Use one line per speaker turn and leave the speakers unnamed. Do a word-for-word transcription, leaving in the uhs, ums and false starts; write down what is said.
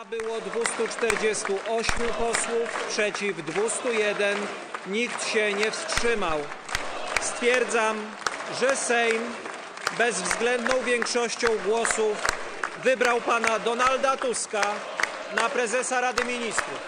Było dwieście czterdzieści osiem posłów, przeciw dwieście jeden, nikt się nie wstrzymał. Stwierdzam, że Sejm bezwzględną większością głosów wybrał pana Donalda Tuska na prezesa Rady Ministrów.